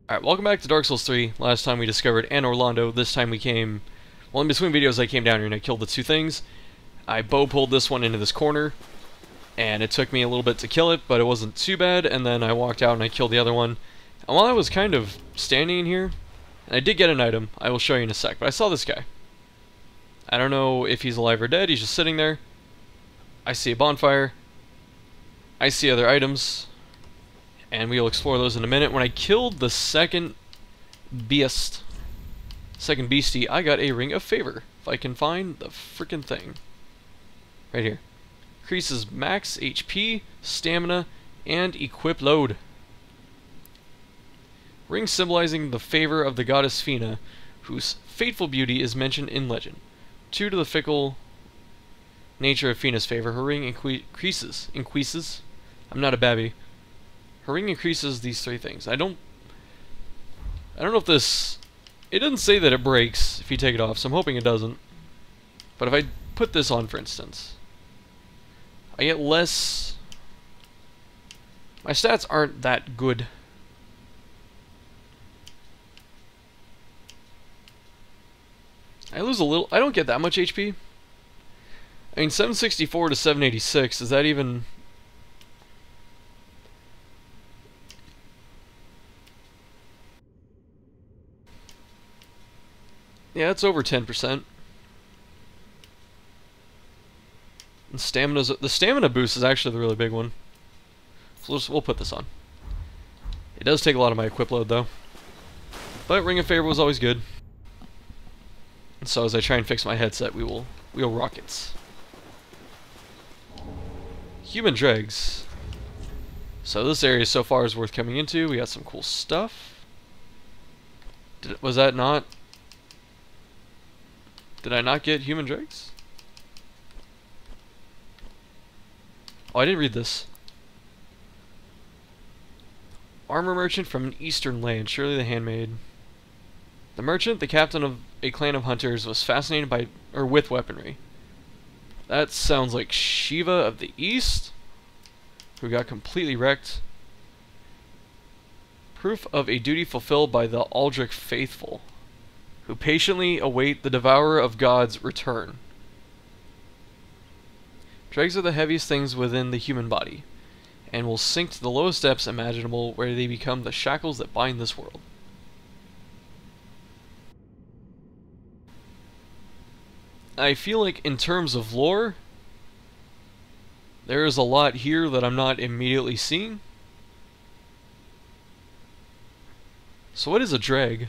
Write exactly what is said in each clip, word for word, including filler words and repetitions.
Alright, welcome back to Dark Souls three. Last time we discovered Anor Londo. This time we came... Well, in between videos I came down here and I killed the two things. I bow pulled this one into this corner, and it took me a little bit to kill it, but it wasn't too bad, and then I walked out and I killed the other one. And while I was kind of standing in here, and I did get an item, I will show you in a sec, but I saw this guy. I don't know if he's alive or dead, he's just sitting there. I see a bonfire. I see other items. And we'll explore those in a minute. When I killed the second beast, second beastie, I got a Ring of Favor. If I can find the frickin' thing. Right here. Increases max H P, stamina, and equip load. Ring symbolizing the favor of the goddess Fina, whose fateful beauty is mentioned in legend. Due to the fickle nature of Fina's favor, her ring increases. Increases? I'm not a babby. Her ring increases these three things. I don't... I don't know if this... It doesn't say that it breaks if you take it off, so I'm hoping it doesn't. But if I put this on, for instance, I get less... My stats aren't that good. I lose a little... I don't get that much H P. I mean, seven sixty-four to seven eighty-six, is that even... Yeah, it's over ten percent. And stamina's, the stamina boost is actually the really big one. So we'll, just, we'll put this on. It does take a lot of my equip load, though. But Ring of Favor was always good. And so as I try and fix my headset, we will wheel rockets. Human dregs. So this area so far is worth coming into. We got some cool stuff. Did, was that not... Did I not get human dregs? Oh, I didn't read this. Armor merchant from an eastern land, surely the handmaid. The merchant, the captain of a clan of hunters, was fascinated by, or with weaponry. That sounds like Shiva of the East, who got completely wrecked. Proof of a duty fulfilled by the Aldrich faithful, who patiently await the devourer of God's return. Dregs are the heaviest things within the human body, and will sink to the lowest depths imaginable, where they become the shackles that bind this world. I feel like in terms of lore, there is a lot here that I'm not immediately seeing. So what is a dreg?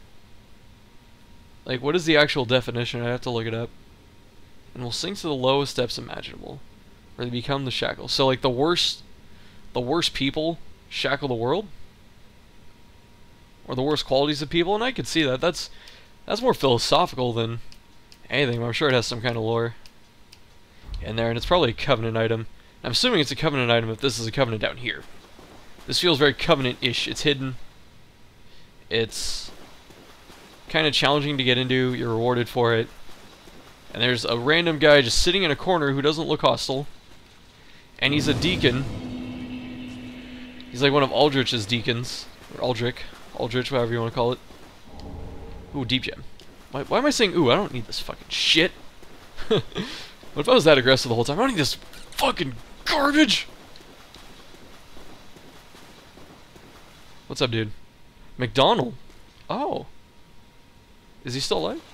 Like, what is the actual definition? I have to look it up. And will sink to the lowest depths imaginable, where they become the shackles. So, like, the worst, the worst people shackle the world, or the worst qualities of people. And I could see that. That's that's more philosophical than anything. I'm sure it has some kind of lore in there, and it's probably a Covenant item. I'm assuming it's a Covenant item if this is a Covenant down here. This feels very Covenant-ish. It's hidden. It's kind of challenging to get into. You're rewarded for it. And there's a random guy just sitting in a corner who doesn't look hostile. And he's a deacon. He's like one of Aldrich's deacons. Or Aldrich. Aldrich, whatever you want to call it. Ooh, deep gem. Why, why am I saying ooh? I don't need this fucking shit. What if I was that aggressive the whole time? I don't need this fucking garbage! What's up, dude? McDonald. Oh. Is he still alive?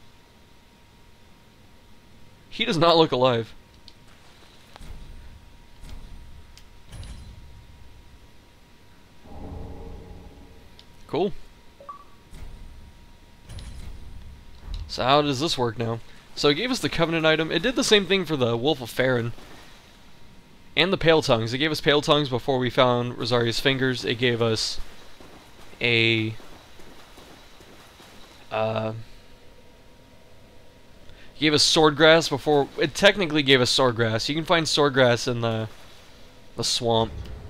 He does not look alive. Cool. So how does this work now? So it gave us the Covenant item. It did the same thing for the Wolf of Farron. And the Pale Tongues. It gave us Pale Tongues before we found Rosaria's Fingers. It gave us a... Uh... It gave us Swordgrass before... It technically gave us Swordgrass. You can find Swordgrass in the... the swamp.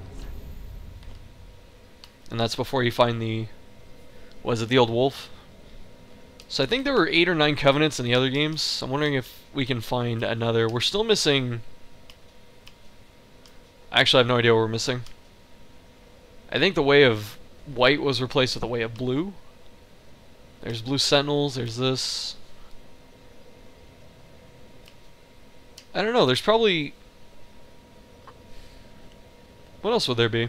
And that's before you find the... Was it the Old Wolf? So I think there were eight or nine Covenants in the other games. I'm wondering if we can find another. We're still missing... Actually, I have no idea what we're missing. I think the Way of white was replaced with a way of blue. There's blue sentinels, there's this. I don't know, there's probably... What else would there be?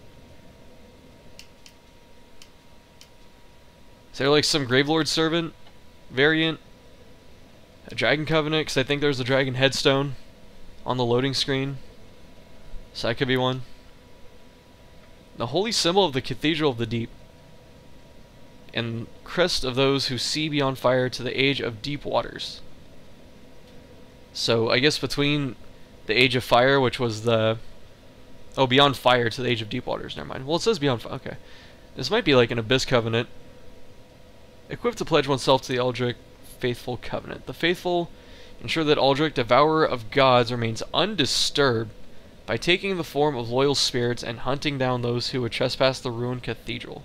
Is there like some Gravelord Servant variant? A Dragon Covenant, because I think there's a Dragon Headstone on the loading screen. So that could be one. The holy symbol of the Cathedral of the Deep. And crest of those who see beyond fire to the age of deep waters. So I guess between the age of fire, which was the... Oh, beyond fire to the age of deep waters, never mind. Well, it says beyond fire, okay. This might be like an Abyss Covenant. Equipped to pledge oneself to the Aldrich Faithful Covenant. The Faithful ensure that Aldrich, Devourer of Gods, remains undisturbed by taking the form of loyal spirits and hunting down those who would trespass the ruined cathedral.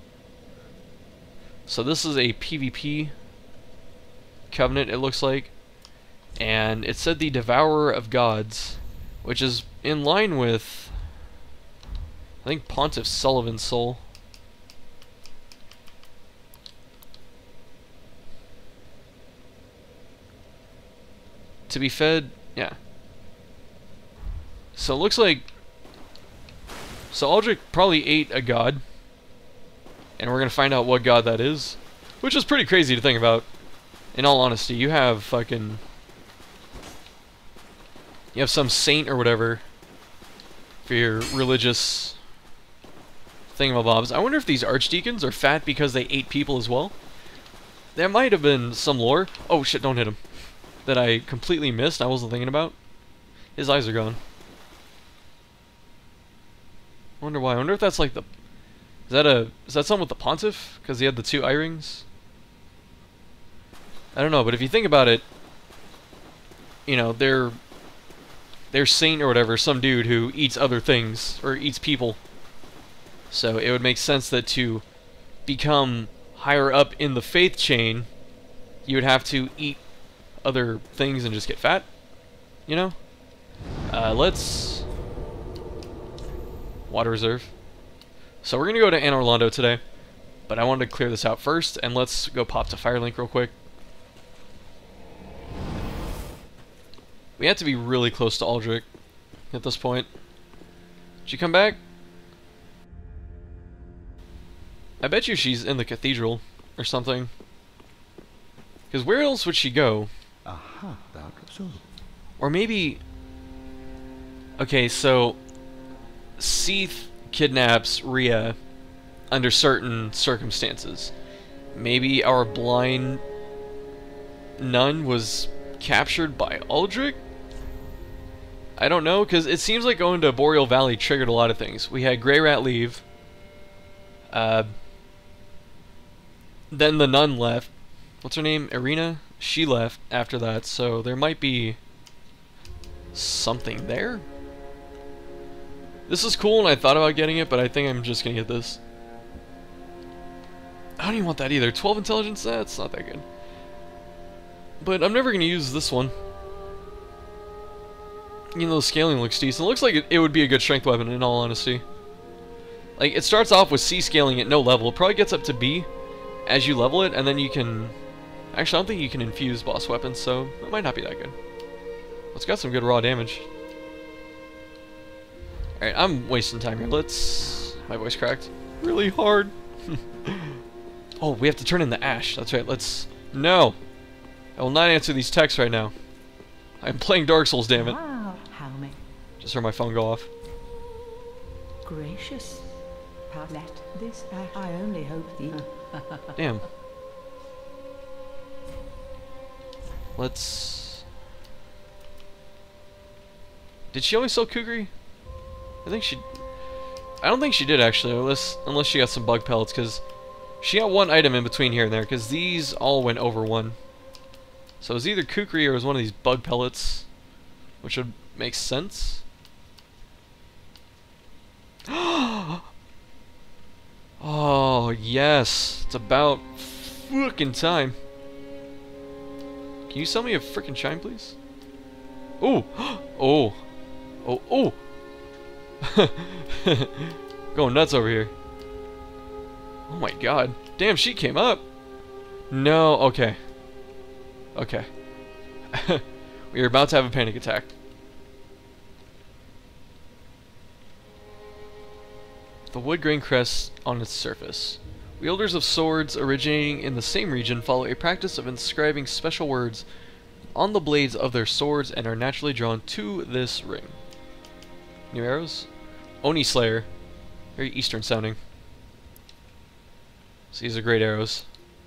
So this is a PvP covenant, it looks like. And it said the Devourer of Gods, which is in line with, I think, Pontiff Sullivan's soul. To be fed, yeah. So it looks like, so Aldrich probably ate a god, and we're gonna find out what god that is, which is pretty crazy to think about. In all honesty, you have fucking, you have some saint or whatever for your religious thingamabobs. I wonder if these archdeacons are fat because they ate people as well. There might have been some lore. Oh shit! Don't hit him. That I completely missed. I wasn't thinking about. His eyes are gone. I wonder why. I wonder if that's like the... Is that a... Is that something with the Pontiff? Because he had the two eye rings? I don't know, but if you think about it, you know, they're... They're saint or whatever, some dude who eats other things, or eats people. So it would make sense that to become higher up in the faith chain, you would have to eat other things and just get fat, you know? Uh, let's... Water reserve. So we're gonna go to Anor Londo today, but I wanted to clear this out first, and let's go pop to Firelink real quick. We have to be really close to Aldrich at this point. Did she come back? I bet you she's in the cathedral or something. Because where else would she go? Aha, so. Or maybe... Okay, so... Seath kidnaps Rhea under certain circumstances. Maybe our blind nun was captured by Aldrich? I don't know, because it seems like going to Boreal Valley triggered a lot of things. We had Greyrat leave. Uh, then the nun left. What's her name? Irina? She left after that, so there might be something there. This is cool, and I thought about getting it, but I think I'm just gonna get this. I don't even want that either. twelve intelligence? That's not that good. But I'm never gonna use this one. You know, the scaling looks decent. It looks like it, it would be a good strength weapon, in all honesty. Like, it starts off with C scaling at no level. It probably gets up to B as you level it, and then you can... Actually, I don't think you can infuse boss weapons, so it might not be that good. It's got some good raw damage. Alright, I'm wasting time here. Let's... My voice cracked really hard. Oh, we have to turn in the ash. That's right, let's... No! I will not answer these texts right now. I'm playing Dark Souls, damn it. Wow, how many? Just heard my phone go off. Gracious. Let this act. I only hope the... Damn. Let's... Did she always sell Kukri? I think she... I don't think she did, actually, unless, unless she got some bug pellets, because she got one item in between here and there, because these all went over one. So it was either Kukri or it was one of these bug pellets, which would make sense. Oh, yes. It's about fucking time. Can you sell me a freaking chime, please? Oh! Oh! Oh, oh! Going nuts over here. Oh my god. Damn, she came up. No, okay. Okay. We are about to have a panic attack. The wood grain crests on its surface. Wielders of swords originating in the same region follow a practice of inscribing special words on the blades of their swords and are naturally drawn to this ring. New arrows? Oni Slayer. Very Eastern sounding. So these are great arrows.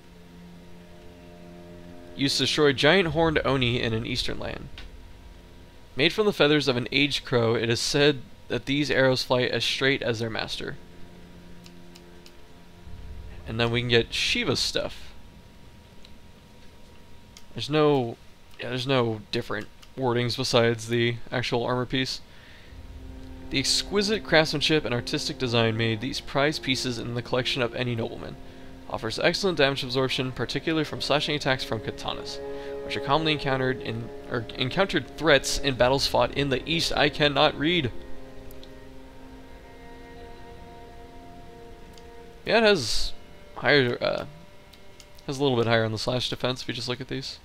Used to destroy giant horned Oni in an eastern land. Made from the feathers of an aged crow, it is said that these arrows fly as straight as their master. And then we can get Shiva's stuff. There's no... Yeah, there's no different wordings besides the actual armor piece. The exquisite craftsmanship and artistic design made these prized pieces in the collection of any nobleman. Offers excellent damage absorption, particularly from slashing attacks from katanas, which are commonly encountered in or encountered threats in battles fought in the east. I cannot read. Yeah, it has higher, uh, has a little bit higher on the slash defense if you just look at these.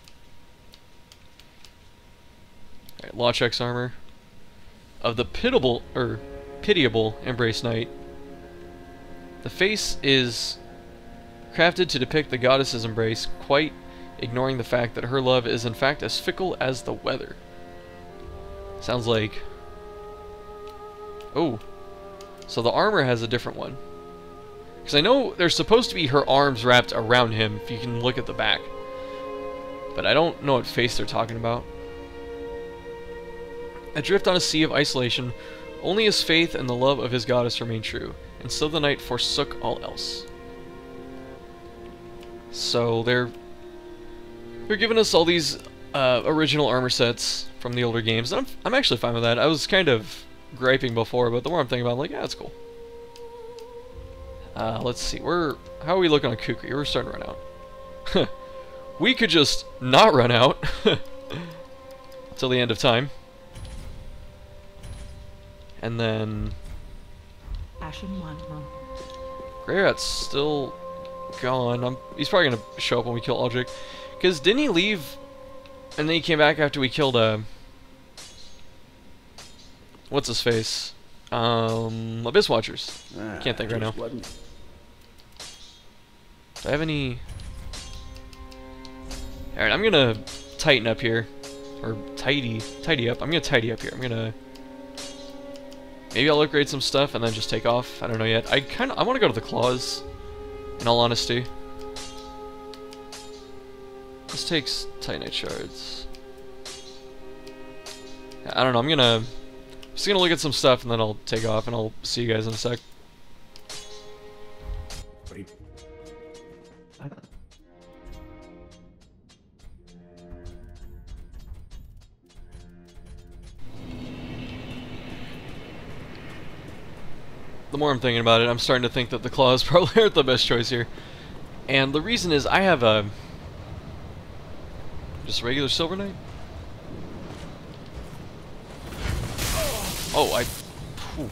Alright, Lawcheck's armor. Of the pitiable, or pitiable Embrace Knight. The face is crafted to depict the goddess's embrace, quite ignoring the fact that her love is in fact as fickle as the weather. Sounds like... Oh. So the armor has a different one. Because I know there's supposed to be her arms wrapped around him, if you can look at the back. But I don't know what face they're talking about. Adrift on a sea of isolation, only his faith and the love of his goddess remained true, and so the knight forsook all else. So they're they're giving us all these uh, original armor sets from the older games. And I'm I'm actually fine with that. I was kind of griping before, but the more I'm thinking about it, I'm like, yeah, that's cool. Uh, let's see, we're how are we looking on Kukri? We're starting to run out. We could just not run out till the end of time. And then Ashen one. Greyrat's still gone. I'm, he's probably gonna show up when we kill Aldrich. Cause didn't he leave and then he came back after we killed uh what's his face? Um Abyss Watchers. Ah, Can't think right now. wasn't- Do I have any? Alright, I'm gonna tighten up here. Or tidy tidy up. I'm gonna tidy up here. I'm gonna maybe I'll upgrade some stuff and then just take off. I don't know yet. I kinda I wanna go to the claws, in all honesty. This takes Titanite shards. I don't know, I'm gonna just gonna look at some stuff and then I'll take off and I'll see you guys in a sec. Wait. The more I'm thinking about it, I'm starting to think that the claws probably aren't the best choice here. And the reason is I have a just a regular Silver Knight. Oh, I. Whew.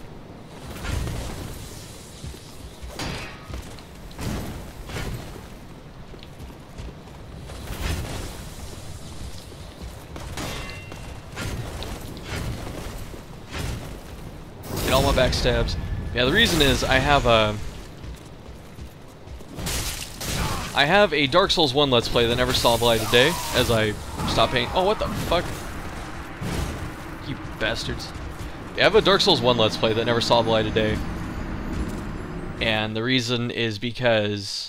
Get all my backstabs. Yeah, the reason is I have a. I have a Dark Souls one Let's Play that never saw the light of day, as I stopped paying. Oh, what the fuck? You bastards. Yeah, I have a Dark Souls one Let's Play that never saw the light of day. And the reason is because...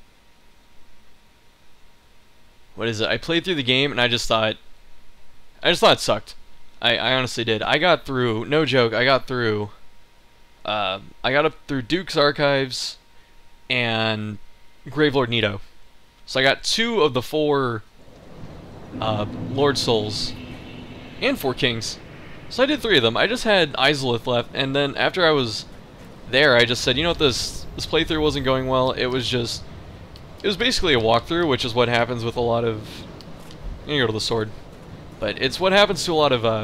What is it? I played through the game and I just thought... I just thought it sucked. I, I honestly did. I got through... No joke, I got through... Uh, I got up through Duke's Archives and Gravelord Nito. So I got two of the four uh, Lord Souls and four Kings. So I did three of them. I just had Izalith left, and then after I was there, I just said, you know what, this this playthrough wasn't going well. It was just, it was basically a walkthrough, which is what happens with a lot of. I'm gonna go to the sword, but it's what happens to a lot of uh,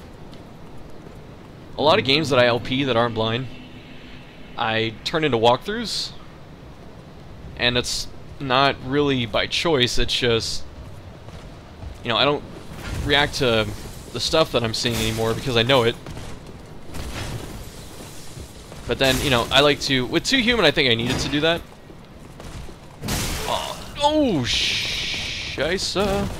a lot of games that I L P that aren't blind. I turn into walkthroughs, And it's not really by choice, it's just, you know, I don't react to the stuff that I'm seeing anymore because I know it. But then, you know, I like to... With Too Human, I think I needed to do that. Oh, oh scheisse.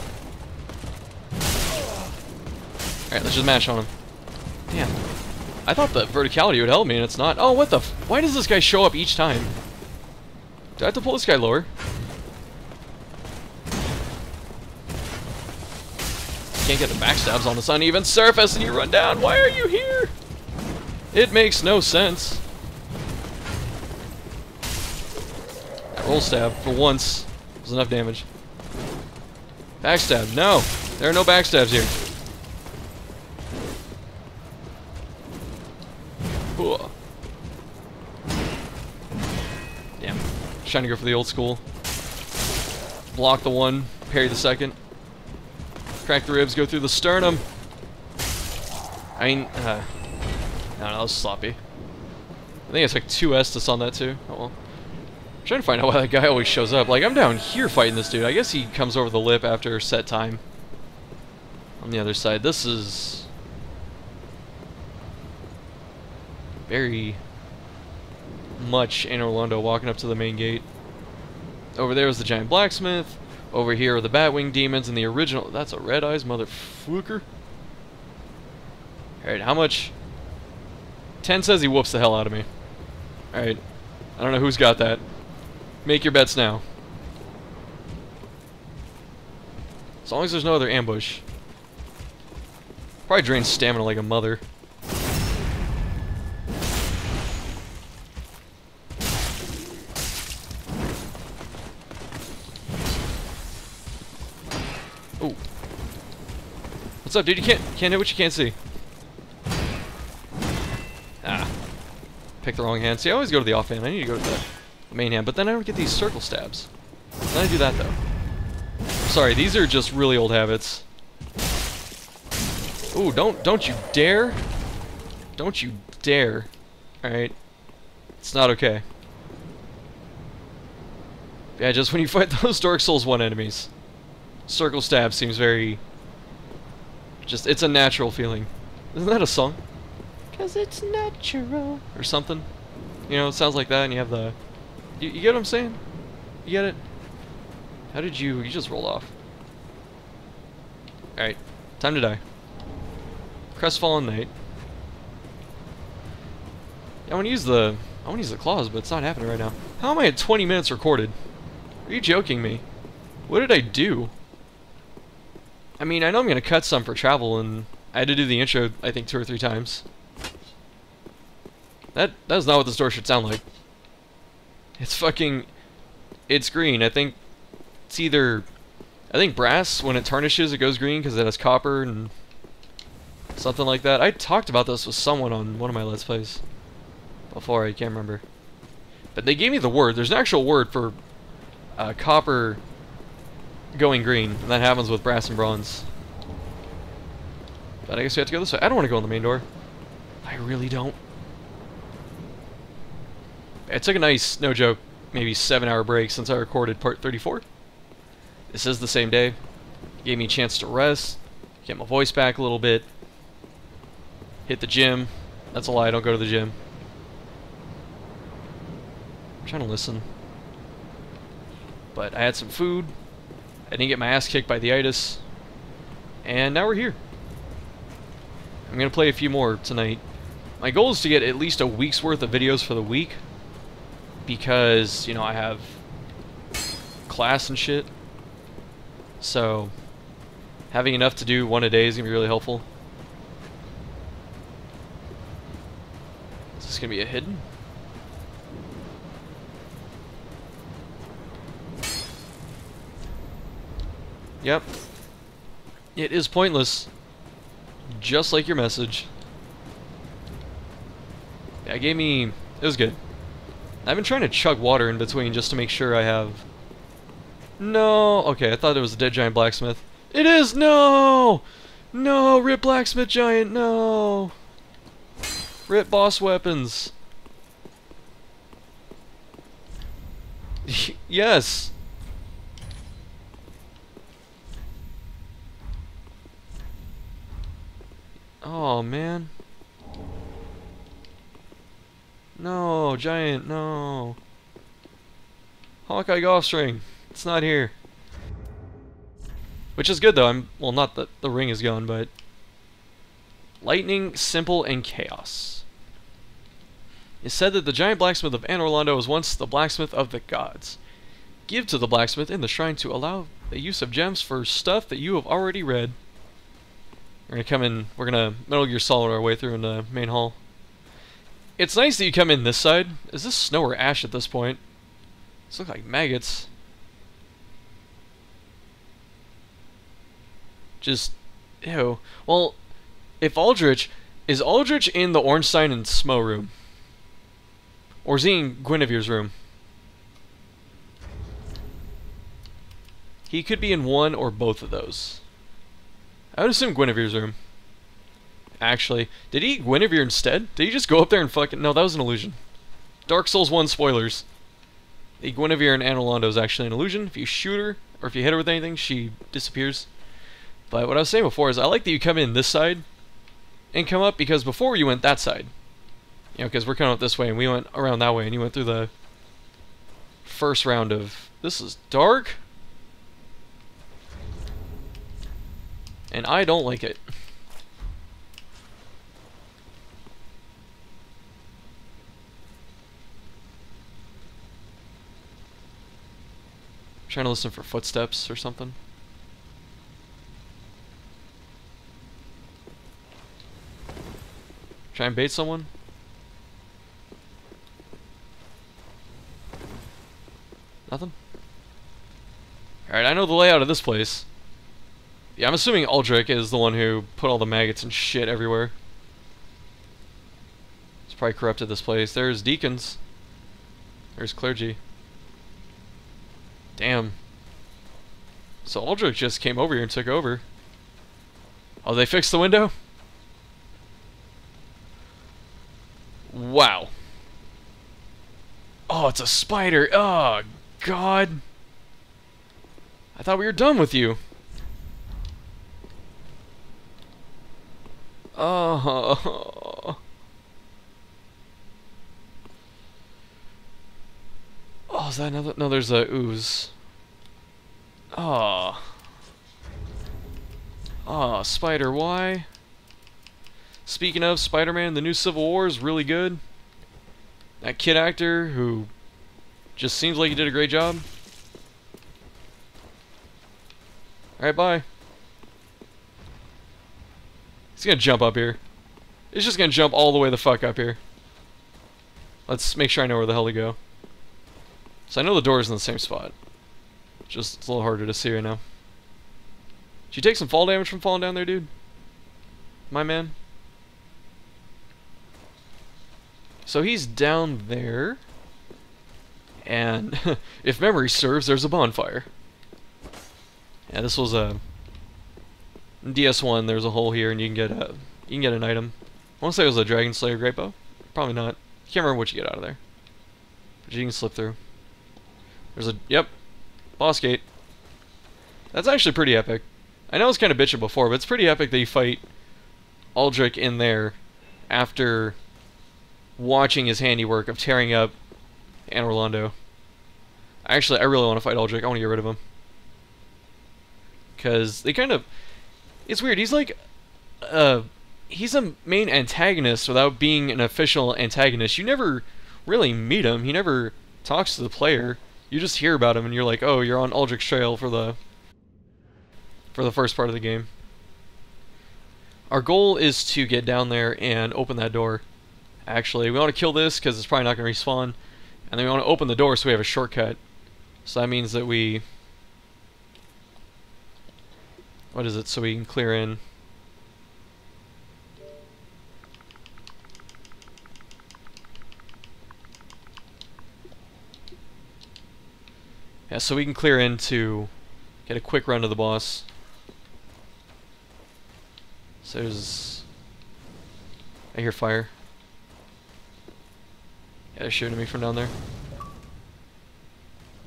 Alright, let's just mash on him. Damn. I thought the verticality would help me, and it's not. Oh, what the f... Why does this guy show up each time? Do I have to pull this guy lower? Can't get the backstabs on this uneven surface, and you run down. Why are you here? It makes no sense. That roll stab, for once, was enough damage. Backstab, no! There are no backstabs here. Ooh. Damn. Trying to go for the old school. Block the one, parry the second. Crack the ribs, go through the sternum. I mean, uh... no, that was sloppy. I think it's like two Estus on that too. Oh well. I'm trying to find out why that guy always shows up. Like, I'm down here fighting this dude. I guess he comes over the lip after set time. On the other side, this is... very much Anor Londo walking up to the main gate. Over there is the giant blacksmith. Over here are the Batwing demons and the original... That's a Red Eyes motherfucker. Alright, how much... ten says he whoops the hell out of me. Alright. I don't know who's got that. Make your bets now. As long as there's no other ambush. Probably drains stamina like a mother. Ooh. What's up, dude? You can't can't hit what you can't see. Ah. Pick the wrong hand. See, I always go to the off hand. I need to go to the main hand, but then I don't get these circle stabs. Then I do that, though. Sorry, these are just really old habits. Ooh, don't, don't you dare. Don't you dare. Alright. It's not okay. Yeah, just when you fight those Dark Souls one enemies. Circle stab seems very... just, it's a natural feeling. Isn't that a song? Cause it's natural. Or something. You know, it sounds like that and you have the... You, you get what I'm saying? You get it? How did you... You just rolled off. Alright. Time to die. Crestfallen Knight. Yeah, I want to use the... I want to use the claws, but it's not happening right now. How am I at twenty minutes recorded? Are you joking me? What did I do? I mean, I know I'm going to cut some for travel, and I had to do the intro, I think, two or three times. That that is not what this door should sound like. It's fucking... It's green. I think it's either... I think brass, when it tarnishes, it goes green because it has copper and something like that. I talked about this with someone on one of my Let's Plays before, I can't remember. But they gave me the word. There's an actual word for uh, copper going green, and that happens with brass and bronze. But I guess we have to go this way. I don't want to go in the main door. I really don't. I took a nice, no joke, maybe seven hour break since I recorded part thirty-four. This is the same day. Gave me a chance to rest, get my voice back a little bit, hit the gym. That's a lie, I don't go to the gym. I'm trying to listen. But I had some food. I didn't get my ass kicked by the itis. And now we're here. I'm going to play a few more tonight. My goal is to get at least a week's worth of videos for the week. Because, you know, I have class and shit. So, having enough to do one a day is going to be really helpful. Is this going to be a hidden? Yep. It is pointless. Just like your message. Yeah, it gave me... It was good. I've been trying to chug water in between just to make sure I have... No! Okay, I thought it was a dead giant blacksmith. It is! No! No! Rip blacksmith giant! No! Rip boss weapons! Yes! Oh, man. No, giant, no. Hawkeye Golf String. It's not here. Which is good, though. I'm well, not that the ring is gone, but... Lightning, Simple, and Chaos. It's said that the giant blacksmith of Anor Londo was once the blacksmith of the gods. Give to the blacksmith in the shrine to allow the use of gems for stuff that you have already read. We're gonna come in, we're gonna Metal Gear Solid our way through in the main hall. It's nice that you come in this side. Is this snow or ash at this point? These look like maggots. Just, ew. Well, if Aldrich, is Aldrich in the Ornstein and Smo room? Or is he in Guinevere's room? He could be in one or both of those. I would assume Guinevere's room. Actually, did he eat Guinevere instead? Did he just go up there and fucking... No, that was an illusion. Dark Souls one spoilers. The Guinevere in Anor Londo is actually an illusion. If you shoot her, or if you hit her with anything, she disappears. But what I was saying before is I like that you come in this side and come up, because before you went that side. You know, because we're coming up this way and we went around that way and you went through the first round of... This is dark? And I don't like it. I'm trying to listen for footsteps or something. Try and bait someone? Nothing? Alright, I know the layout of this place. Yeah, I'm assuming Aldrich is the one who put all the maggots and shit everywhere. It's probably corrupted this place. There's deacons. There's clergy. Damn. So Aldrich just came over here and took over. Oh, they fixed the window? Wow. Oh, it's a spider. Oh, God. I thought we were done with you. Oh. Oh, is that another? No, there's a ooze. Oh. Oh, Spider, why? Speaking of Spider-Man, the new Civil War is really good. That kid actor who just seems like he did a great job. Alright, bye. He's gonna jump up here. He's just gonna jump all the way the fuck up here. Let's make sure I know where the hell to go. So I know the door's in the same spot. Just it's a little harder to see right now. Did you take some fall damage from falling down there, dude? My man. So he's down there. And if memory serves, there's a bonfire. Yeah, this was a D S one. There's a hole here, and you can get a you can get an item. I want to say it was a Dragon Slayer Great Bow. Probably not. Can't remember what you get out of there, but you can slip through. There's a yep, boss gate. That's actually pretty epic. I know I was kind of bitching before, but it's pretty epic that you fight Aldrich in there after watching his handiwork of tearing up Anor Londo. Actually, I really want to fight Aldrich. I want to get rid of him. Because they kind of... It's weird. He's like... Uh, he's a main antagonist without being an official antagonist. You never really meet him. He never talks to the player. You just hear about him and you're like, oh, you're on Aldrich's trail for the... for the first part of the game. Our goal is to get down there and open that door. Actually, we want to kill this because it's probably not going to respawn. And then we want to open the door so we have a shortcut. So that means that we... What is it? So we can clear in. Yeah, so we can clear in to get a quick run to the boss. So there's... I hear fire. Yeah, they're shooting at me from down there.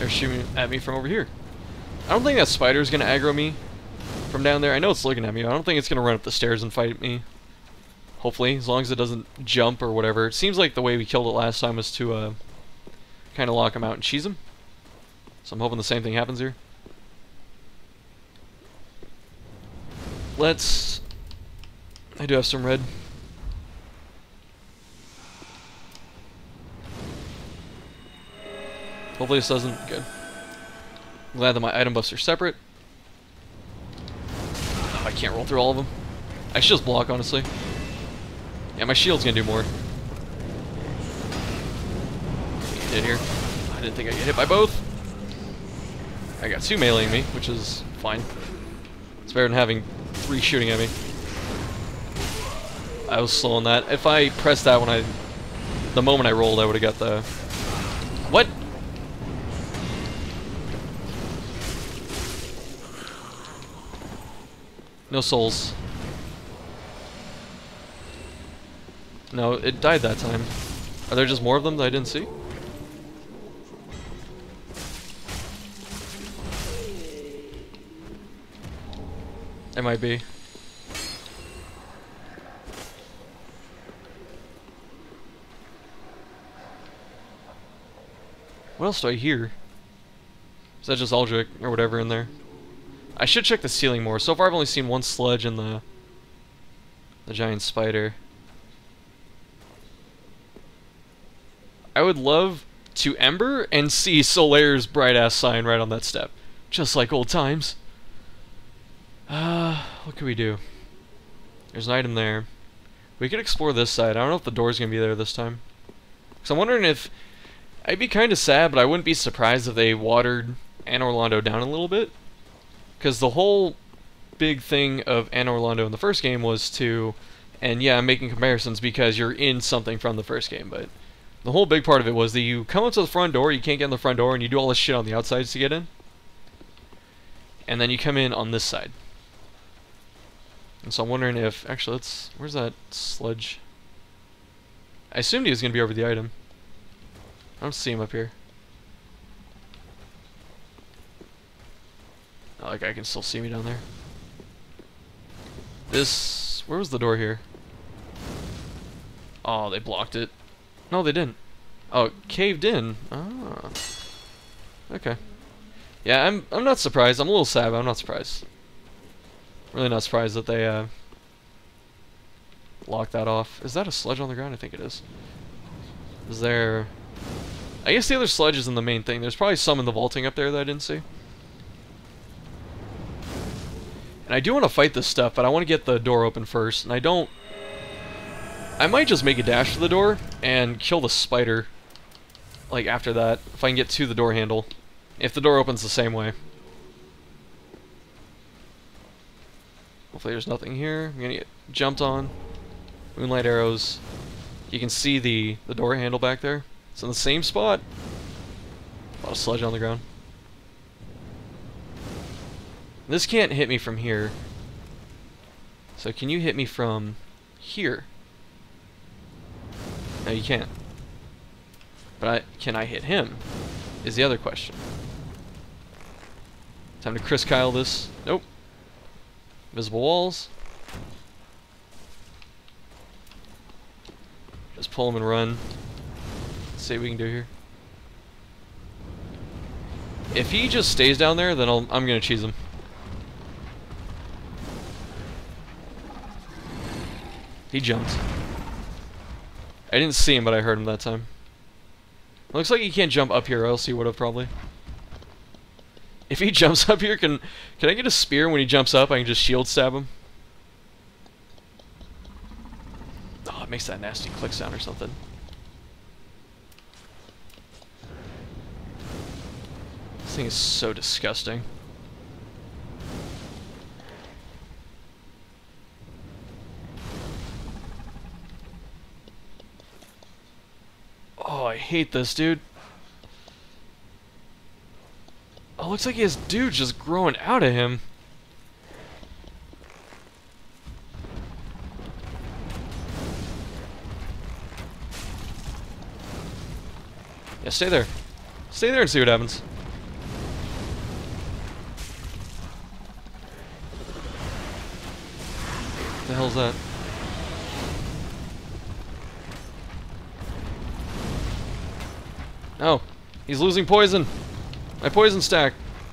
They're shooting at me from over here. I don't think that spider is going to aggro me from down there. I know it's looking at me. I don't think it's going to run up the stairs and fight me. Hopefully, as long as it doesn't jump or whatever. It seems like the way we killed it last time was to uh, kind of lock him out and cheese him. So I'm hoping the same thing happens here. Let's... I do have some red. Hopefully this doesn't... Good. I'm glad that my item buffs are separate. Oh, I can't roll through all of them. I should just block, honestly. Yeah, my shield's gonna do more. Get hit here. I didn't think I'd get hit by both. I got two meleeing me, which is fine. It's better than having three shooting at me. I was slow on that. If I pressed that when I... The moment I rolled, I would have got the... What? No souls. No, it died that time. Are there just more of them that I didn't see? It might be. What else do I hear? Is that just Aldrich or whatever in there? I should check the ceiling more. So far I've only seen one sludge and the the giant spider. I would love to Ember and see Solaire's bright ass sign right on that step. Just like old times. Uh, what can we do? There's an item there. We could explore this side. I don't know if the door's gonna be there this time. So I'm wondering if... I'd be kind of sad, but I wouldn't be surprised if they watered Anor Londo down a little bit. Because the whole big thing of Anor Londo in the first game was to... And yeah, I'm making comparisons because you're in something from the first game, but... The whole big part of it was that you come up to the front door, you can't get in the front door, and you do all this shit on the outsides to get in. And then you come in on this side. And so I'm wondering if... Actually, let's... Where's that sludge? I assumed he was going to be over the item. I don't see him up here. Oh, that guy can still see me down there. This... Where was the door here? Oh, they blocked it. No, they didn't. Oh, it caved in. Ah. Okay. Yeah, I'm I'm not surprised. I'm a little sad, but I'm not surprised. Really not surprised that they uh, locked that off. Is that a sludge on the ground? I think it is. Is there... I guess the other sludge is in the main thing. There's probably some in the vaulting up there that I didn't see. And I do want to fight this stuff, but I want to get the door open first. And I don't... I might just make a dash for the door and kill the spider, like, after that, if I can get to the door handle. If the door opens the same way. Hopefully there's nothing here. I'm gonna get jumped on. Moonlight arrows. You can see the, the door handle back there. It's in the same spot. A lot of sludge on the ground. This can't hit me from here. So can you hit me from here? No, you can't. But I, can I hit him? Is the other question. Time to Chris Kyle this. Nope. Visible walls. Just pull him and run. Let's see what we can do here. If he just stays down there, then I'll, I'm gonna cheese him. He jumped. I didn't see him, but I heard him that time. It looks like he can't jump up here, or else he would have probably. If he jumps up here, can can I get a spear when he jumps up? I can just shield stab him. Oh, it makes that nasty click sound or something. This thing is so disgusting. Oh, I hate this, dude. Oh, looks like he has dudes just growing out of him. Yeah, stay there. Stay there and see what happens. the hell's that? Oh, he's losing poison. My poison stack.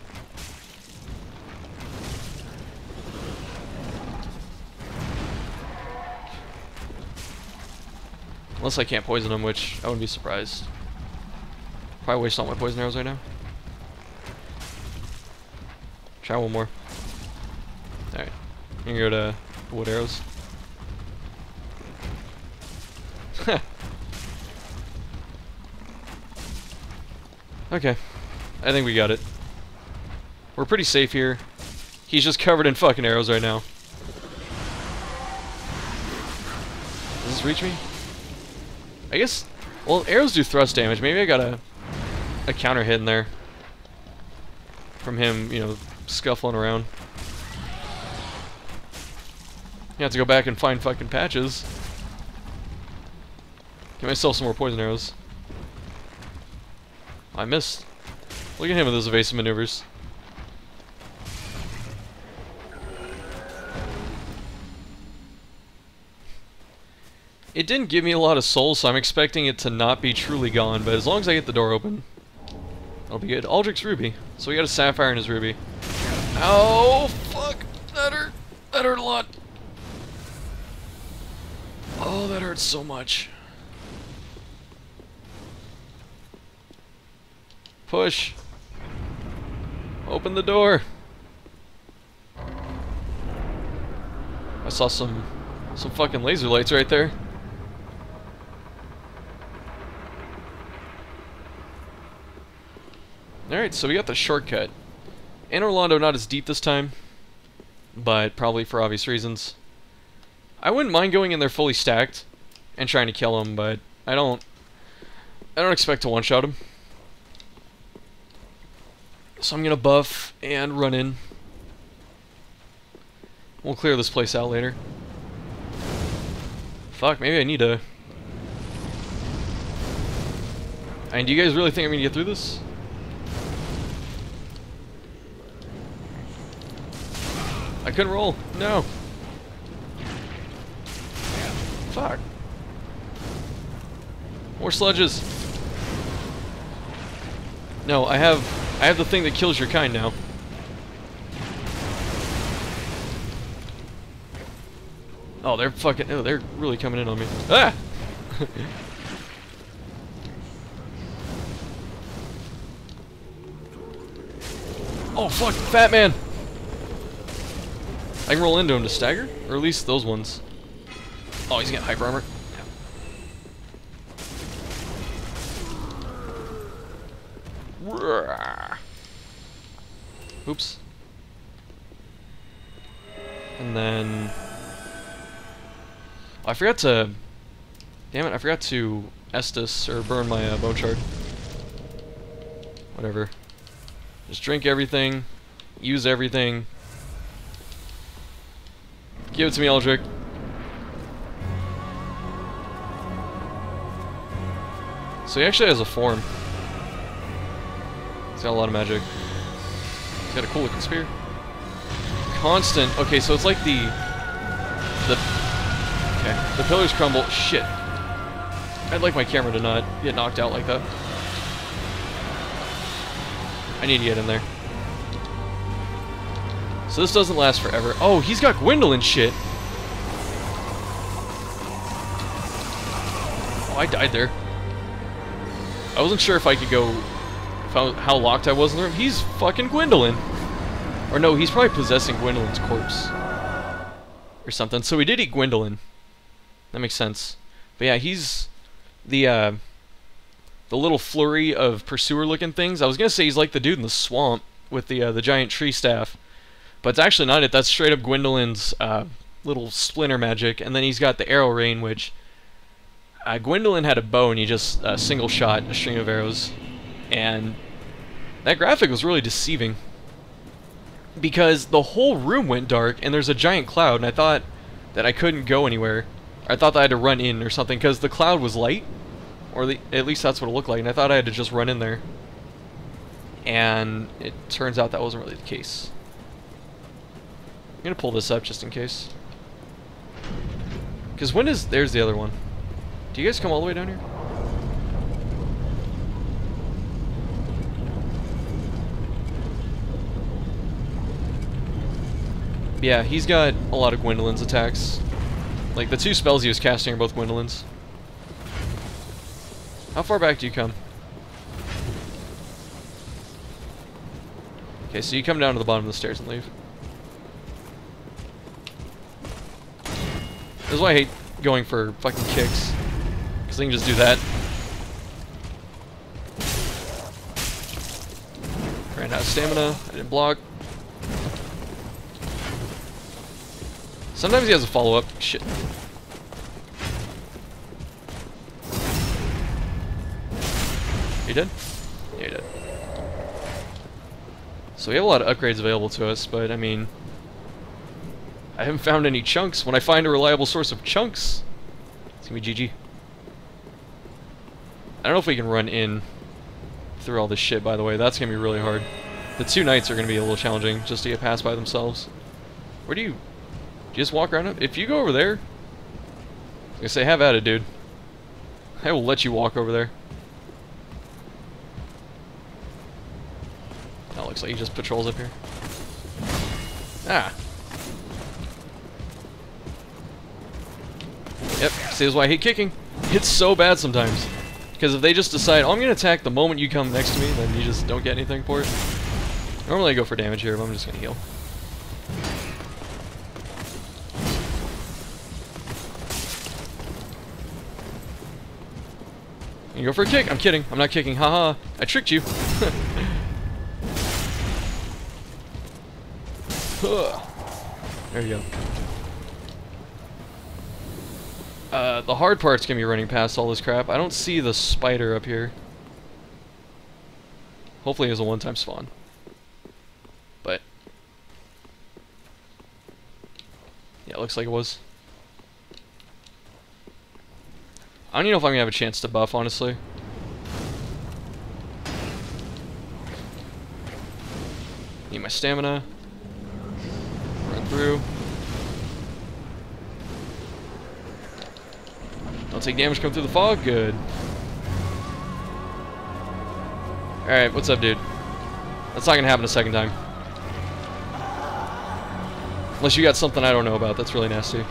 Unless I can't poison him, which I wouldn't be surprised. Probably waste all my poison arrows right now. Try one more. Alright. You can go to wood arrows. Okay. I think we got it. We're pretty safe here. He's just covered in fucking arrows right now. Does this reach me? I guess... Well, arrows do thrust damage. Maybe I got a, a counter hit in there. From him, you know, scuffling around. You have to go back and find fucking patches. Get myself some more poison arrows. I missed. Look at him with those evasive maneuvers. It didn't give me a lot of souls, so I'm expecting it to not be truly gone, but as long as I get the door open, that'll be good. Aldrich's ruby. So we got a sapphire in his ruby. Oh, fuck! That hurt! That hurt a lot! Oh, that hurts so much. Push. Open the door. I saw some some fucking laser lights right there. Alright, so we got the shortcut. Anor Londo not as deep this time, but probably for obvious reasons. I wouldn't mind going in there fully stacked and trying to kill him, but I don't I don't expect to one-shot him. So I'm gonna buff and run in. We'll clear this place out later. Fuck, maybe I need to... I mean, do you guys really think I'm gonna get through this? I couldn't roll. No. Fuck. More sludges. No, I have I have the thing that kills your kind now. Oh, they're fucking oh, they're really coming in on me. Ah! Oh fuck, Fat Man! I can roll into him to stagger? Or at least those ones. Oh, he's got hyper armor. Oops. And then... Oh, I forgot to... Damn it, I forgot to Estus, or burn my uh, bone shard. Whatever. Just drink everything. Use everything. Give it to me, Aldrich. So he actually has a form. He's got a lot of magic. He's got a cool looking spear. Constant. Okay, so it's like the... The... Okay. The pillars crumble. Shit. I'd like my camera to not get knocked out like that. I need to get in there. So this doesn't last forever. Oh, he's got Gwendolyn shit. Oh, I died there. I wasn't sure if I could go... How, how locked I was in the room. He's fucking Gwendolyn. Or no, he's probably possessing Gwendolyn's corpse. Or something. So we did eat Gwendolyn. That makes sense. But yeah, he's... The, uh... The little flurry of pursuer-looking things. I was gonna say he's like the dude in the swamp with the, uh, the giant tree staff. But it's actually not it. That's straight up Gwendolyn's uh, little splinter magic. And then he's got the arrow rain, which... Uh, Gwendolyn had a bow and he just uh, single shot a string of arrows. And that graphic was really deceiving. Because the whole room went dark and there's a giant cloud. And I thought that I couldn't go anywhere. I thought that I had to run in or something because the cloud was light. Or the, at least that's what it looked like. And I thought I had to just run in there. And it turns out that wasn't really the case. I'm gonna pull this up just in case. Because when is... There's the other one. Do you guys come all the way down here? Yeah, he's got a lot of Gwendolyn's attacks. Like, the two spells he was casting are both Gwendolyn's. How far back do you come? Okay, so you come down to the bottom of the stairs and leave. This is why I hate going for fucking kicks. Because they can just do that. Ran out of stamina. I didn't block. Sometimes he has a follow-up. Shit. You did? Yeah, you did. So we have a lot of upgrades available to us, but I mean... I haven't found any chunks. When I find a reliable source of chunks, it's gonna be G G. I don't know if we can run in through all this shit, by the way. That's gonna be really hard. The two knights are gonna be a little challenging just to get past by themselves. Where do you... Do you just walk around? If you go over there... I was gonna say, have at it, dude. I will let you walk over there. That looks like he just patrols up here. Ah. Yep, see, that's why I hate kicking. It's so bad sometimes. Because if they just decide, oh, I'm going to attack the moment you come next to me, then you just don't get anything for it. Normally I go for damage here, but I'm just going to heal. You go for a kick? I'm kidding. I'm not kicking. Haha. I tricked you. There you go. Uh, the hard part's gonna be running past all this crap. I don't see the spider up here. Hopefully it was a one-time spawn. But... yeah, it looks like it was. I don't even know if I'm gonna have a chance to buff, honestly. Need my stamina. Run through. Don't take damage, come through the fog. Good. Alright, what's up, dude? That's not gonna happen a second time. Unless you got something I don't know about. That's really nasty.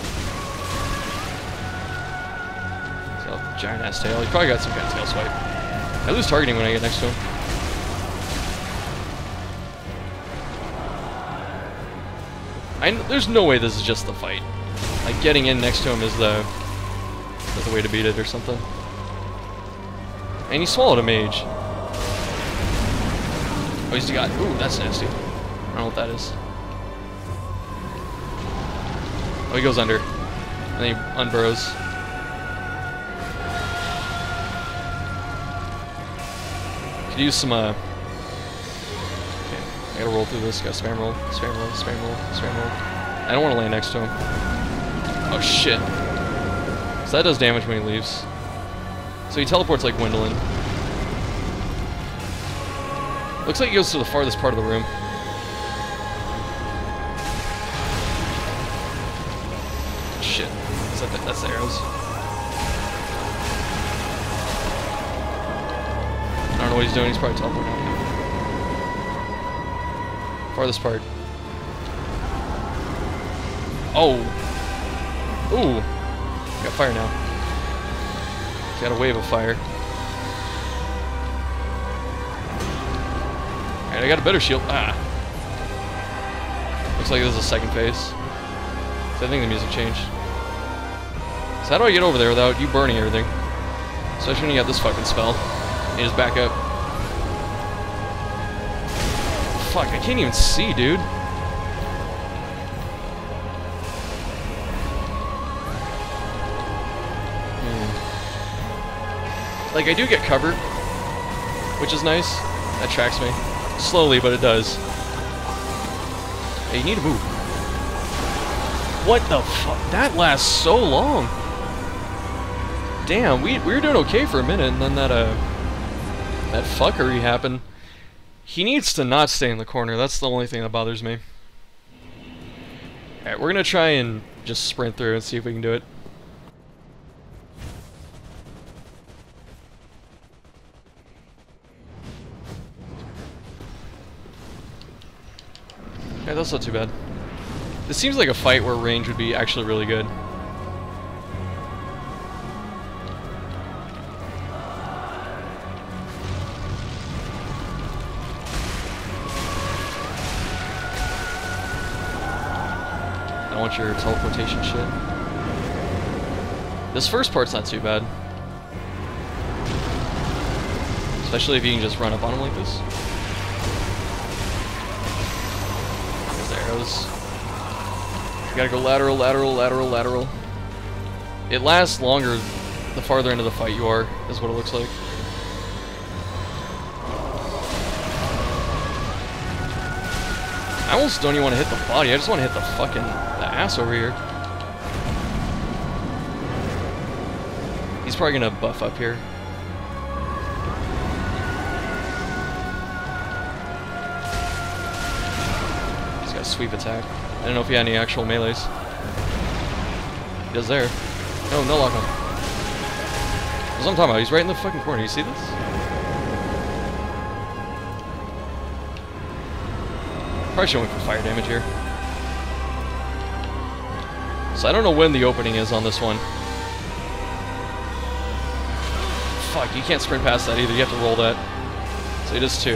Giant ass tail. He probably got some kind of tail swipe. I lose targeting when I get next to him. I kn there's no way this is just the fight. Like getting in next to him is the is the way to beat it or something. And he swallowed a mage. Oh, he's got. Ooh, that's nasty. I don't know what that is. Oh, he goes under. And then he unburrows. Could use some, uh... okay, I gotta roll through this, gotta spam roll, spam roll, spam roll, spam roll. I don't want to land next to him. Oh, shit. So that does damage when he leaves. So he teleports like Gwendolyn. Looks like he goes to the farthest part of the room. Shit. Is that the, that's the arrows. I don't know what he's doing, he's probably teleporting out. Farthest part. Oh! Ooh! Got fire now. Got a wave of fire. Alright, I got a better shield. Ah! Looks like this is a second phase. So I think the music changed. So how do I get over there without you burning everything? Especially when you got this fucking spell. You just back up. Fuck, I can't even see, dude. Hmm. Like, I do get covered, which is nice. That tracks me. Slowly, but it does. Hey, you need to move. What the fuck? That lasts so long. Damn, we, we were doing okay for a minute, and then that, uh... that fuckery happened. He needs to not stay in the corner. That's the only thing that bothers me. Alright, we're gonna try and just sprint through and see if we can do it. Yeah, that's not too bad. This seems like a fight where range would be actually really good. I don't want your teleportation shit. This first part's not too bad. Especially if you can just run up on him like this. There's the arrows. You gotta go lateral, lateral, lateral, lateral. It lasts longer the farther into the fight you are, is what it looks like. I almost don't even want to hit the body, I just want to hit the fucking the ass over here. He's probably gonna buff up here. He's got a sweep attack. I don't know if he had any actual melees. He does there. No, no lock on. That's what I'm talking about. He's right in the fucking corner. You see this? Probably should have went for fire damage here. So I don't know when the opening is on this one. Fuck, you can't sprint past that either. You have to roll that. So it is two.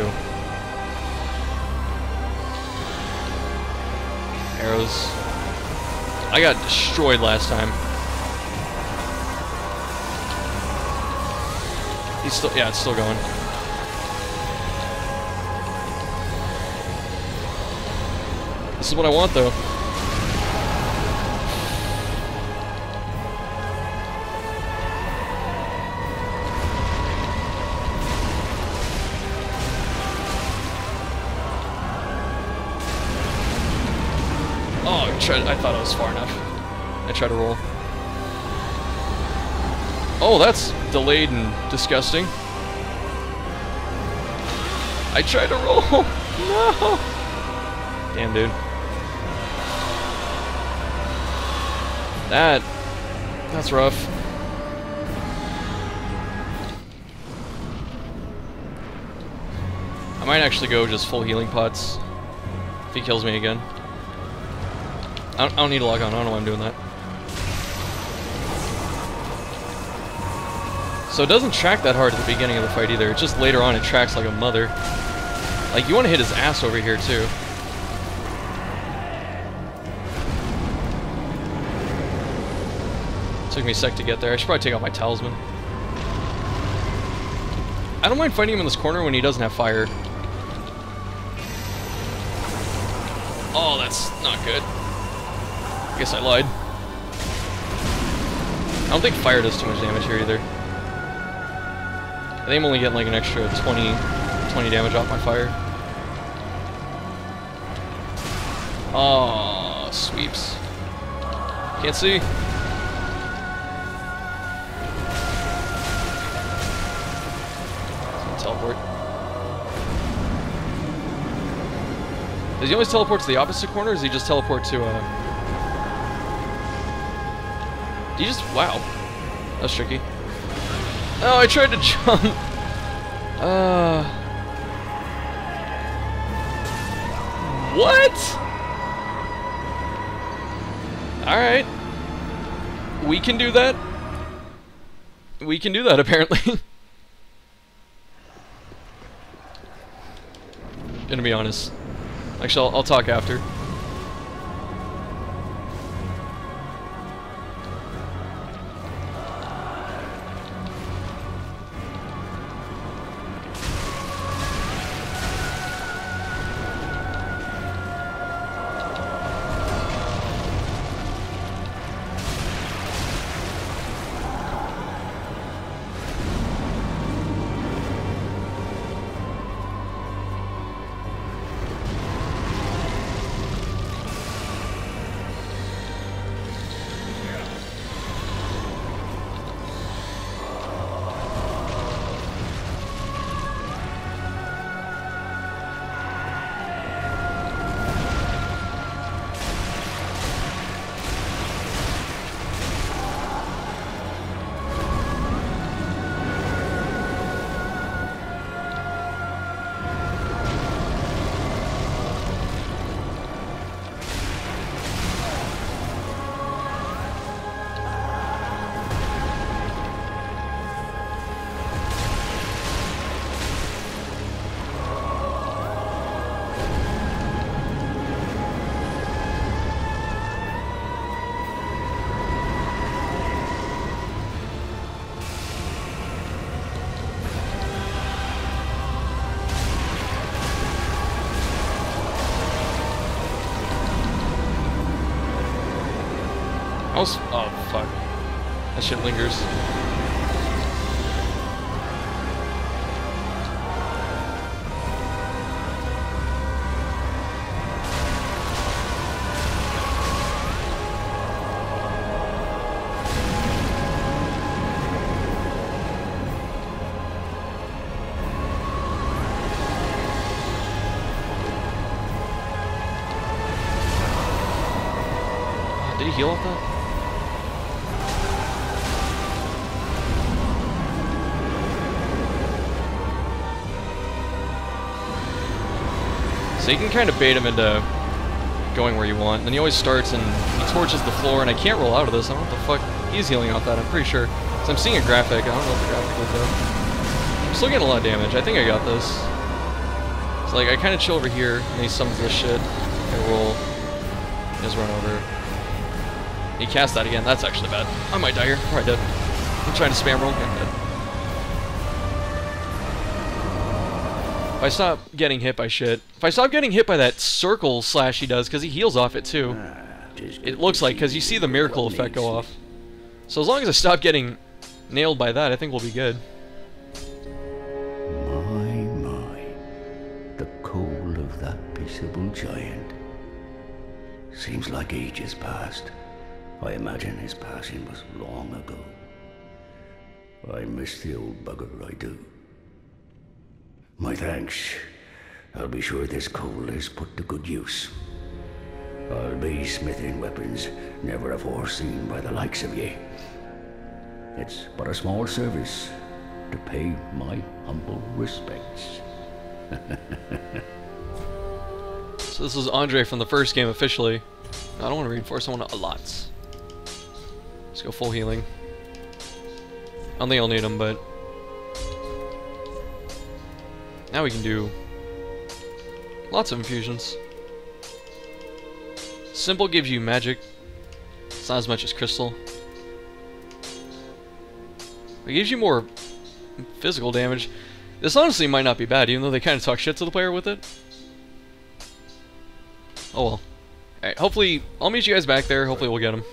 Arrows. I got destroyed last time. He's still, yeah, it's still going. This is what I want, though. Oh, I, tried, I thought I was far enough. I tried to roll. Oh, that's delayed and disgusting. I tried to roll. No. Damn, dude. That, that's rough. I might actually go just full healing pots if he kills me again. I don't, I don't need to log on, I don't know why I'm doing that. So it doesn't track that hard at the beginning of the fight either, it's just later on it tracks like a mother. Like, you want to hit his ass over here too. Took me a sec to get there. I should probably take out my talisman. I don't mind fighting him in this corner when he doesn't have fire. Oh, that's not good. I guess I lied. I don't think fire does too much damage here either. I think I'm only getting like an extra twenty, twenty damage off my fire. Oh, sweeps. Can't see. Teleport. Does he always teleport to the opposite corner, or does he just teleport to uh Do you just wow. That's tricky. Oh, I tried to jump. Uh What? Alright. We can do that. We can do that apparently. Gonna be honest. Actually, I'll, I'll talk after. I was... Oh, fuck. That shit lingers. Did he heal off that? So you can kind of bait him into going where you want. Then he always starts and he torches the floor, and I can't roll out of this. I don't know what the fuck. He's healing off that, I'm pretty sure. So I'm seeing a graphic. I don't know what the graphic is though. I'm still getting a lot of damage. I think I got this. So like, I kind of chill over here, and he summons this shit. I roll. Just run over. He cast that again. That's actually bad. I might die here. Probably dead. I'm trying to spam roll. I'm dead. If I stop getting hit by shit, if I stop getting hit by that circle slash he does, because he heals off it too, it looks like, because you see the miracle effect go off. So as long as I stop getting nailed by that, I think we'll be good. My, my. The coal of that peaceable giant. Seems like ages passed. I imagine his passing was long ago. I miss the old bugger, I do. My thanks. I'll be sure this coal is put to good use. I'll be smithing weapons never afore seen by the likes of ye. It's but a small service to pay my humble respects. So this is Andre from the first game officially. I don't want to reinforce someone a lot. Let's go full healing. I don't think I'll need them, but now we can do lots of infusions. Simple gives you magic. It's not as much as crystal. It gives you more physical damage. This honestly might not be bad, even though they kind of talk shit to the player with it. Oh well. Alright, hopefully, I'll meet you guys back there. Hopefully we'll get them.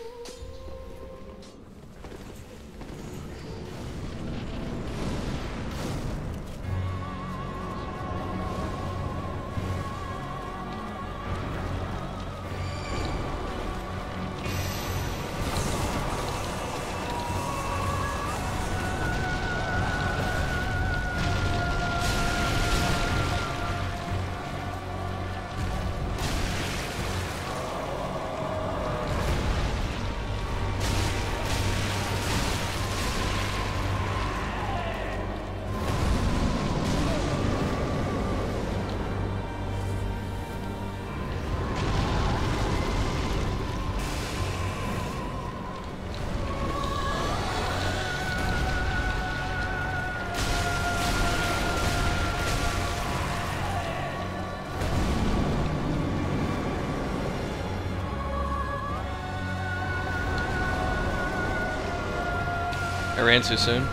I ran too soon.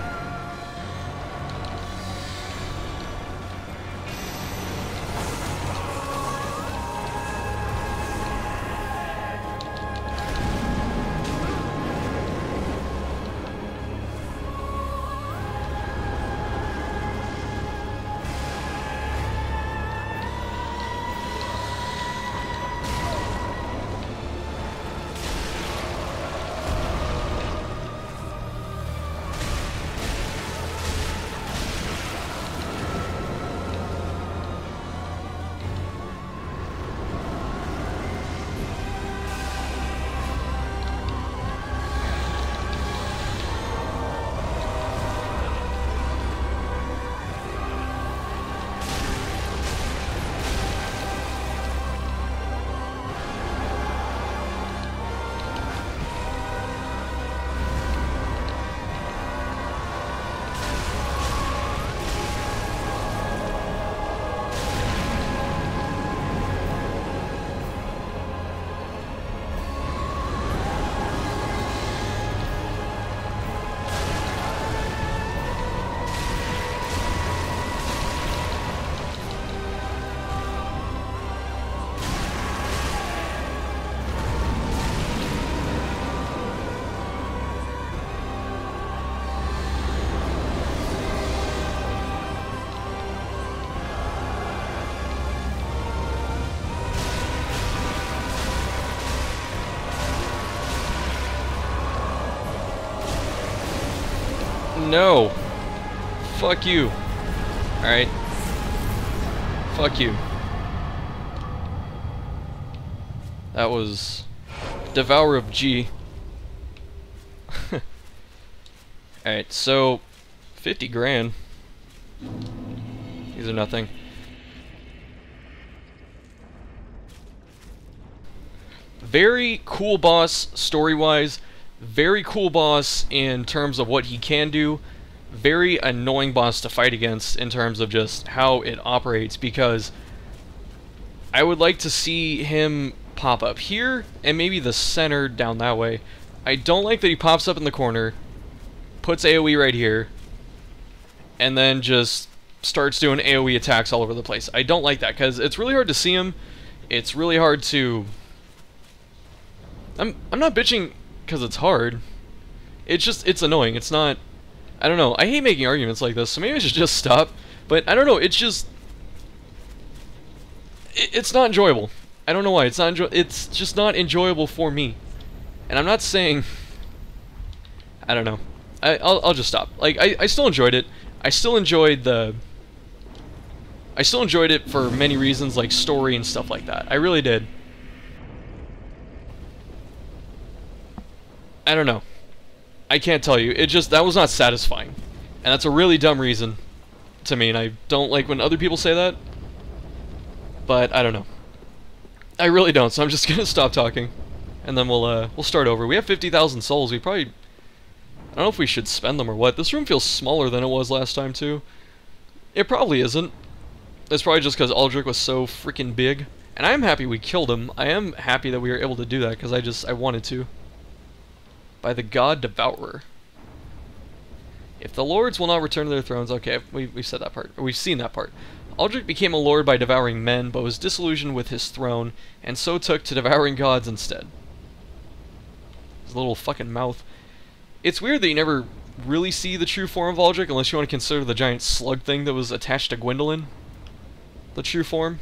No. Fuck you. Alright. Fuck you. That was Devourer of G. Alright, so fifty grand. These are nothing. Very cool boss story-wise. Very cool boss in terms of what he can do. Very annoying boss to fight against in terms of just how it operates, because I would like to see him pop up here and maybe the center down that way. I don't like that he pops up in the corner, puts AoE right here, and then just starts doing AoE attacks all over the place. I don't like that because it's really hard to see him. It's really hard to... I'm I'm not bitching because it's hard. It's just, it's annoying. It's not... I don't know. I hate making arguments like this, so maybe I should just stop. But I don't know. It's just... It, it's not enjoyable. I don't know why. It's not enjoy It's just not enjoyable for me. And I'm not saying... I don't know. I, I'll, I'll just stop. Like, I, I still enjoyed it. I still enjoyed the... I still enjoyed it for many reasons, like story and stuff like that. I really did. I don't know. I can't tell you. It just, that was not satisfying. And that's a really dumb reason to me, and I don't like when other people say that. But, I don't know. I really don't, so I'm just gonna stop talking. And then we'll, uh, we'll start over. We have fifty thousand souls. We probably... I don't know if we should spend them or what. This room feels smaller than it was last time, too. It probably isn't. It's probably just because Aldrich was so freaking big. And I am happy we killed him. I am happy that we were able to do that, because I just, I wanted to. By the god Devourer. If the lords will not return to their thrones... Okay, we, we've said that part. Or we've seen that part. Aldrich became a lord by devouring men, but was disillusioned with his throne, and so took to devouring gods instead. His little fucking mouth. It's weird that you never really see the true form of Aldrich, unless you want to consider the giant slug thing that was attached to Gwendolyn the true form.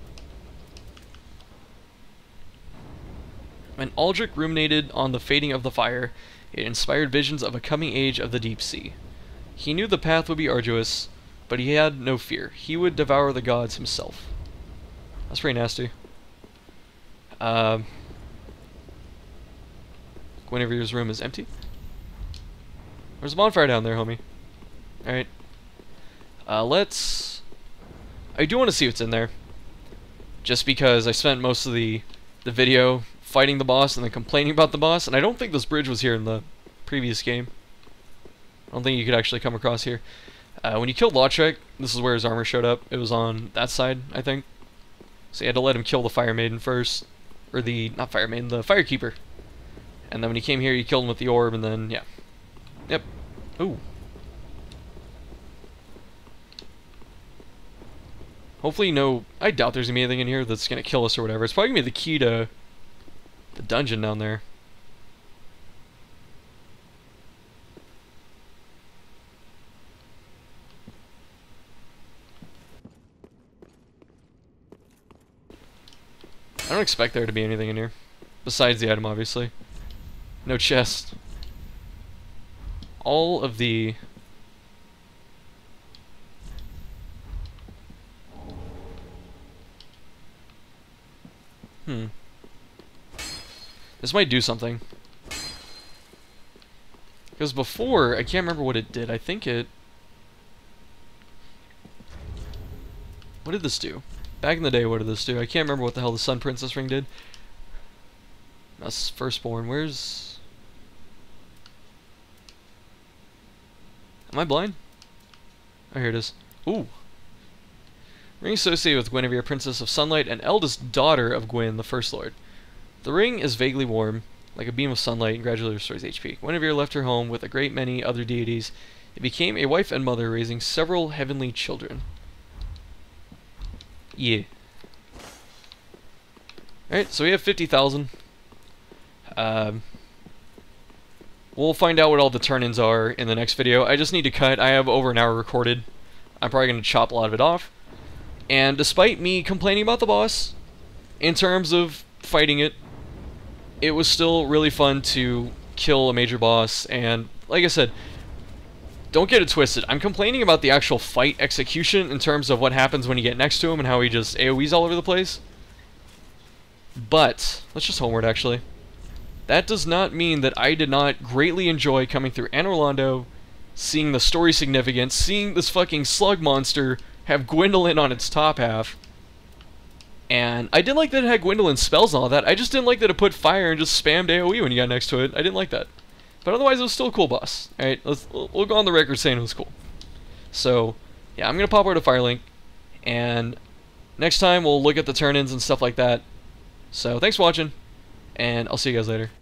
When Aldrich ruminated on the fading of the fire, it inspired visions of a coming age of the deep sea. He knew the path would be arduous, but he had no fear. He would devour the gods himself. That's pretty nasty. Uh, Guinevere's room is empty. There's a bonfire down there, homie. Alright. Uh, let's... I do want to see what's in there. Just because I spent most of the, the video fighting the boss and then complaining about the boss, and I don't think this bridge was here in the previous game. I don't think you could actually come across here. Uh, when you killed Lautrec, this is where his armor showed up. It was on that side, I think. So you had to let him kill the Fire Maiden first. Or the... not Fire Maiden, the Firekeeper. And then when he came here, you killed him with the orb, and then, yeah. Yep. Ooh. Hopefully no... I doubt there's gonna be anything in here that's gonna kill us or whatever. It's probably gonna be the key to the dungeon down there. I don't expect there to be anything in here. Besides the item, obviously. No chest. All of the... Hmm. This might do something. Because before, I can't remember what it did. I think it... What did this do? Back in the day, what did this do? I can't remember what the hell the Sun Princess ring did. That's Firstborn. Where's... Am I blind? Oh, here it is. Ooh. Ring associated with Guinevere, Princess of Sunlight, and eldest daughter of Gwyn, the First Lord. The ring is vaguely warm, like a beam of sunlight, and gradually restores H P. Guinevere left her home with a great many other deities. It became a wife and mother, raising several heavenly children. Yeah. Alright, so we have fifty thousand. Um, we'll find out what all the turn-ins are in the next video. I just need to cut. I have over an hour recorded. I'm probably going to chop a lot of it off. And despite me complaining about the boss, in terms of fighting it, it was still really fun to kill a major boss. And like I said, don't get it twisted. I'm complaining about the actual fight execution in terms of what happens when you get next to him and how he just AoEs all over the place. But, let's just homeward actually. That does not mean that I did not greatly enjoy coming through Anor Londo, seeing the story significance, seeing this fucking slug monster have Gwendolyn on its top half. And I did like that it had Gwendolyn's spells and all that. I just didn't like that it put fire and just spammed AoE when you got next to it. I didn't like that. But otherwise, it was still a cool boss. Alright, let's we'll go on the record saying it was cool. So, yeah, I'm going to pop over to Firelink. And next time, we'll look at the turn-ins and stuff like that. So, thanks for watching. And I'll see you guys later.